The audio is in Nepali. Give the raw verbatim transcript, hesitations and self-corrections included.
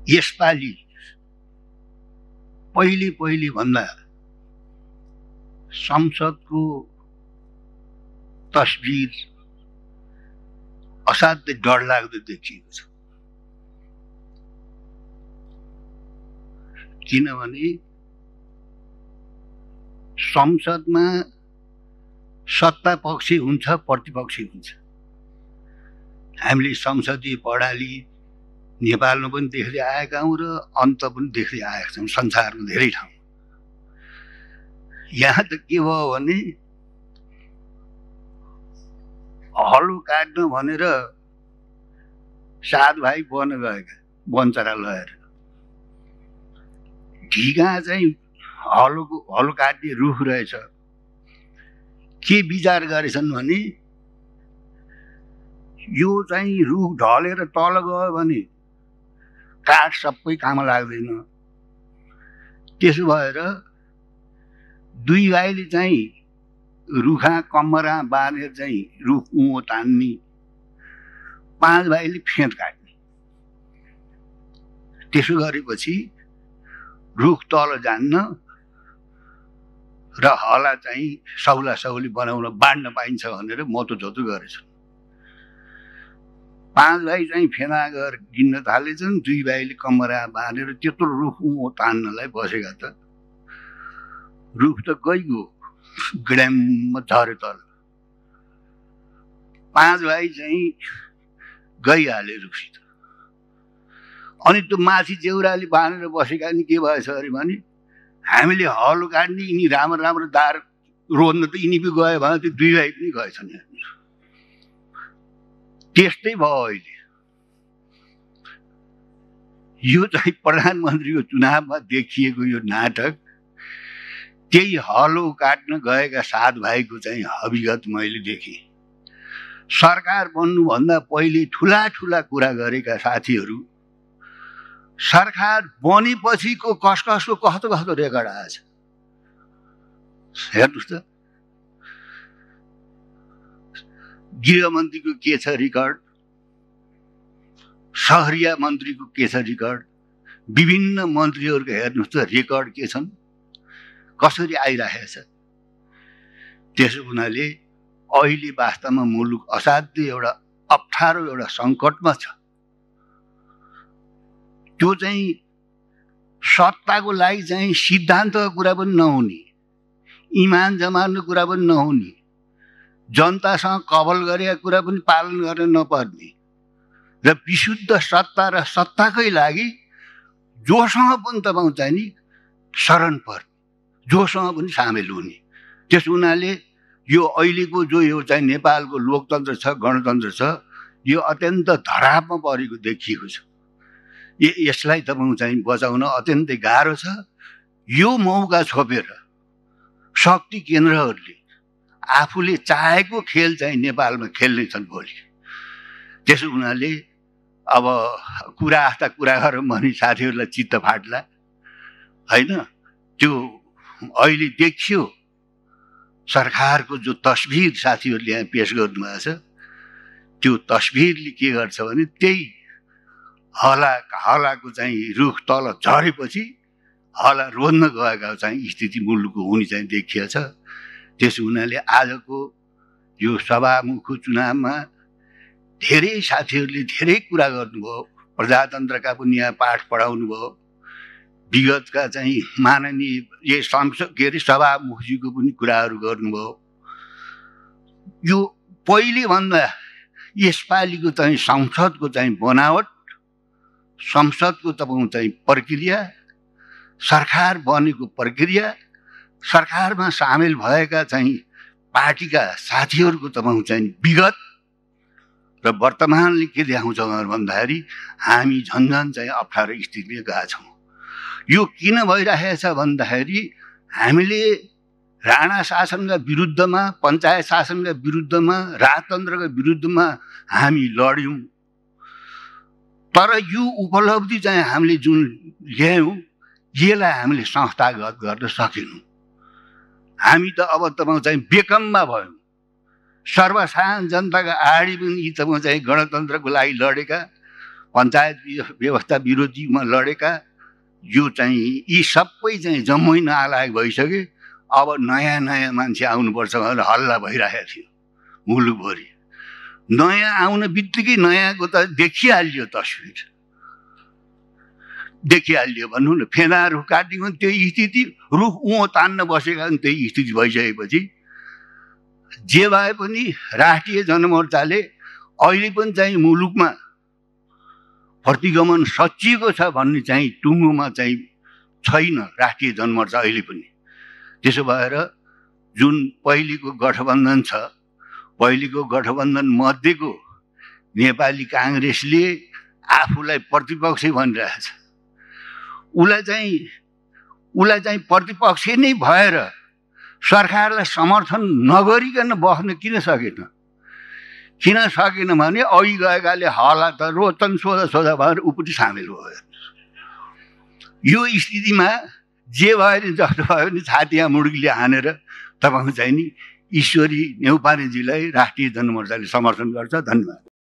यसपालि पहिले पहिले भन्दा संसदको तस्बिर असाध्यै डरलाग्दो देखिएको छ। किनभने संसदमा सत्ता पक्षी हुन्छ, प्रतिपक्षी हुन्छ। हामीले संसदीय प्रणाली नेपालमा पनि देख्दै आएका हौँ र अन्त पनि देख्दै आएका छौँ संसारमा धेरै ठाउँ। यहाँ त के भयो भने हलो काट्न भनेर सात भाइ बन गएका वनचरा लगेर ढिगा चाहिँ हलोको हलो काट्ने रुख रहेछ। के विचार गरेछन् भने यो चाहिँ रुख ढलेर तल गयो भने काठ सबै काम लाग्दैन। त्यसो भएर दुई भाइले चाहिँ रुखा कम्मरा बाँधेर चाहिँ रुख उँभो तान्ने, पाँच भाइले फेद काट्ने। त्यसो गरेपछि रुख तल जान्न र हला चाहिँ सौला सौली बनाउन बाँड्न पाइन्छ भनेर मोतोजोतो गरेछन्। पाँच भाइ चाहिँ फेना गएर गिन्न थालेछन्, दुई भाइले कमरा बाँधेर त्यत्रो रुख उँभो तान्नलाई बसेका त रुख त गइगयो, ग्ड्याममा झऱ्यो तल। पाँच भाइ चाहिँ गइहाले रुखसित। अनि त्यो माथि जेउराले बाँधेर बसेका नि के भएछ अरे भने हामीले हलो काट्ने, यिनी राम्रो राम्रो दार रोज्न त यिनी पो गयो भने त्यो दुई भाइ पनि गएछन्। त्यस्तै भयो अहिले। यो चाहिँ प्रधानमन्त्रीको चुनावमा देखिएको यो नाटक त्यही हलो काट्न गएका सात भाइको चाहिँ हविगत मैले देखेँ। सरकार बन्नुभन्दा पहिले ठुला ठुला कुरा गरेका साथीहरू सरकार बनेपछिको कसकसको कस्तो कस्तो रेकर्ड आएछ हेर्नुहोस् त। गृहमन्त्रीको के छ रिकर्ड, सहरिया मन्त्रीको के छ रिकर्ड, विभिन्न मन्त्रीहरूको हेर्नुहोस् त रेकर्ड के छन्, कसरी आइरहेको छ। त्यसो हुनाले अहिले वास्तवमा मुलुक असाध्यै एउटा अप्ठ्यारो एउटा सङ्कटमा छ। त्यो चाहिँ सत्ताको लागि चाहिँ सिद्धान्तको कुरा पनि नहुने, इमान जमानको कुरा पनि नहुने, जनतासँग कबल गरेका कुरा पनि पालन गर्न नपर्ने र विशुद्ध सत्ता र सत्ताकै लागि जोसँग पनि तपाईँ चाहिँ नि शरण पर्ने, जोसँग पनि सामेल हुने। त्यस हुनाले यो अहिलेको जो यो चाहिँ नेपालको लोकतन्त्र छ, गणतन्त्र छ, यो अत्यन्त धरापमा परेको देखिएको छ। यसलाई तपाईँ चाहिँ बचाउन अत्यन्तै गाह्रो छ। यो मौका छोपेर शक्ति केन्द्रहरूले आफूले चाहेको खेल चाहिँ नेपालमा खेल्ने छन् भोलि। त्यसो हुनाले अब कुरा आस्था कुरा गरौँ भने साथीहरूलाई चित्त फाट्ला होइन। त्यो अहिले देखियो सरकारको जो तस्बिर साथीहरूले यहाँ पेश गर्नुभएको छ, त्यो तस्बिरले के गर्छ भने त्यही हला हलाको चाहिँ रुख तल झरेपछि हला रोज्न गएका चाहिँ स्थिति मुलुकको हुने चाहिँ देखिएको छ। त्यसो हुनाले आजको यो सभामुखको चुनावमा धेरै साथीहरूले धेरै कुरा गर्नुभयो, प्रजातन्त्रका पनि यहाँ पाठ पढाउनु भयो, विगतका चाहिँ माननीय ये संसद के अरे सभामुखजीको पनि कुराहरू गर्नुभयो। यो पहिले भन्दा यसपालिको चाहिँ संसदको चाहिँ बनावट, संसदको तपाईँ चाहिँ प्रक्रिया, सरकार बनेको प्रक्रिया, सरकारमा सामेल भएका चाहिँ पार्टीका साथीहरूको तपाईँ चाहिँ विगत र वर्तमानले के देखाउँछ भन्दाखेरि हामी झन्झन चाहिँ अप्ठ्यारो स्थितिमा गएका छौँ। यो किन भइरहेछ भन्दाखेरि हामीले राणा शासनका विरुद्धमा, पञ्चायत शासनका विरुद्धमा, राजतन्त्रका विरुद्धमा हामी लड्यौँ। तर यो उपलब्धि चाहिँ हामीले जुन ल्यायौँ यसलाई हामीले संस्थागत गर्न सकेनौँ। हामी त अब तपाईँ चाहिँ बेकममा भयौँ। सर्वसाधारण जनताका आडी पनि यी तपाईँ चाहिँ गणतन्त्रको लागि लडेका पञ्चायत व्यवस्था विरोधीमा लडेका यो चाहिँ यी सबै चाहिँ जम्मै नआलायक भइसके। अब नयाँ नयाँ मान्छे आउनुपर्छ भनेर हल्ला भइरहेको थियो मुलुकभरि। नयाँ आउन बित्तिकै नयाँको त देखिहाल्यो, तस्विर देखिहाल्यो। भन्नु न, फेना रुख काटेको त्यही स्थिति, रुख उँहो तान्न बसेका पनि त्यही स्थिति भइसकेपछि जे भए पनि राष्ट्रिय जनमोर्चाले अहिले पनि चाहिँ मुलुकमा प्रतिगमन सचिएको छ भन्ने चाहिँ टुङ्गोमा चाहिँ छैन राष्ट्रिय जनमोर्चा अहिले पनि। त्यसो भएर जुन पहिलेको गठबन्धन छ, पहिलेको गठबन्धन मध्येको नेपाली काङ्ग्रेसले आफूलाई प्रतिपक्ष भनिरहेछ, उसलाई चाहिँ उसलाई चाहिँ प्रतिपक्ष नै भएर सरकारलाई समर्थन नगरिकन बस्न किन सकेन? किन सकेन भने अघि गएकाले हला त रोचन सोधा सोधा भएर ऊ पनि सामेल भयो। यो स्थितिमा जे भयो नि जस्तो भयो नि छातीमा मुड्कीले हानेर तपाईँ चाहिँ नि ईश्वरी न्यौपानेजीलाई राष्ट्रिय जनमोर्चाले समर्थन गर्छ। धन्यवाद।